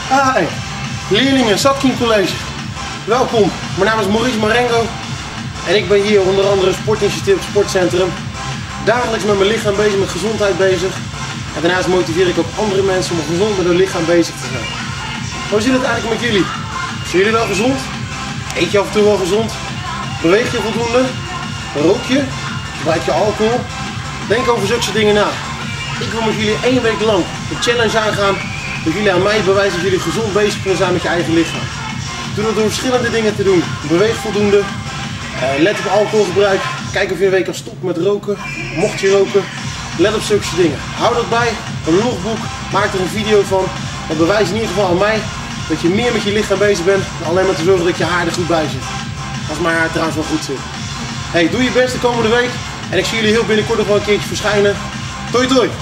Hi, leerlingen Zatkin College. Welkom, mijn naam is Maurice Marengo en ik ben hier onder andere sportinitiatief Sportcentrum. Dagelijks met mijn lichaam bezig, met gezondheid bezig. En daarnaast motiveer ik ook andere mensen om gezond met hun lichaam bezig te zijn. Hoe zit het eigenlijk met jullie? Zijn jullie wel gezond? Eet je af en toe wel gezond? Beweeg je voldoende? Rook je? Gebruik je alcohol? Denk over zulke dingen na. Ik wil met jullie 1 week lang de challenge aangaan dat jullie aan mij bewijzen dat jullie gezond bezig kunnen zijn met je eigen lichaam. Doe dat door verschillende dingen te doen. Beweeg voldoende. Let op alcoholgebruik. Kijk of je een week kan stoppen met roken. Mocht je roken, let op zulke dingen. Hou dat bij. Een logboek. Maak er een video van. Dat bewijst in ieder geval aan mij dat je meer met je lichaam bezig bent dan alleen maar te zorgen dat je haar er goed bij zit. Als mijn haar trouwens wel goed zit. Hey, doe je best de komende week. En ik zie jullie heel binnenkort nog wel een keertje verschijnen. Toi toi!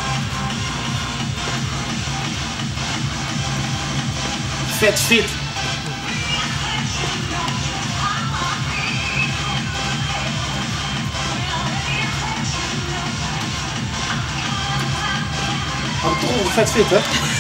Vet fit! Oh, toch vet fit, hè?